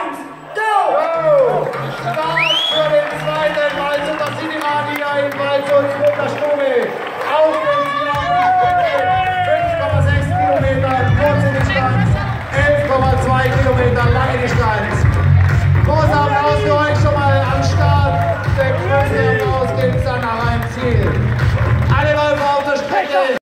1, go! Start für den zweiten Waldshütter City Magier in Waldshut.